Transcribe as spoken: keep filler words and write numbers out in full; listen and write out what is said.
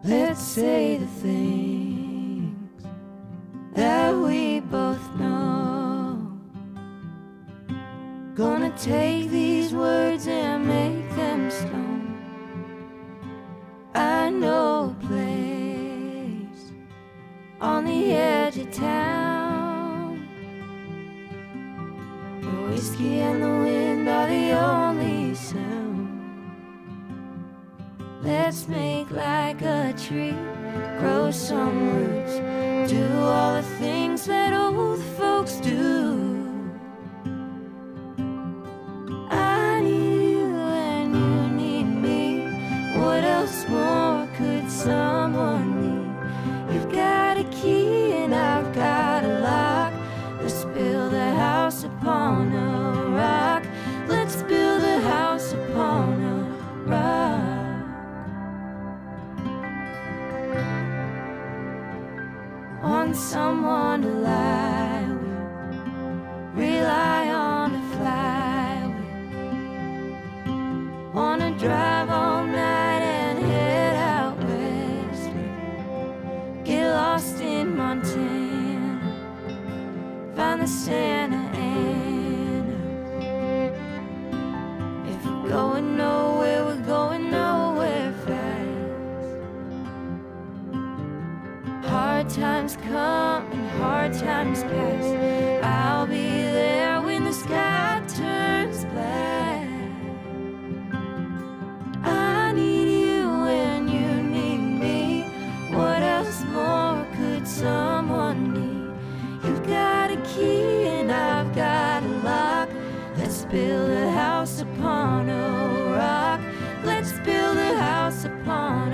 Let's say the things that we both know. Gonna take these words and make them stone. I know a place on the edge of town. The whiskey and the wind are the only sound. Let's make like a tree, grow some roots, do all the things that old folks do. I need you and you need me. What else more could someone need? You've got a key and I've got a lock. Let's build a house upon a rock. Let's build a house upon a rock. Want someone to lie with, rely on to fly with. Wanna drive all night and head out west. Get lost in Montana, find the Santa Ana. If we're going nowhere, we're going nowhere fast. Hard times come and hard times pass. I'll be there when the sky turns black. I need you and you need me. What else more could someone need? You've got a key and I've got a lock. Let's build a house upon a rock. Let's build a house upon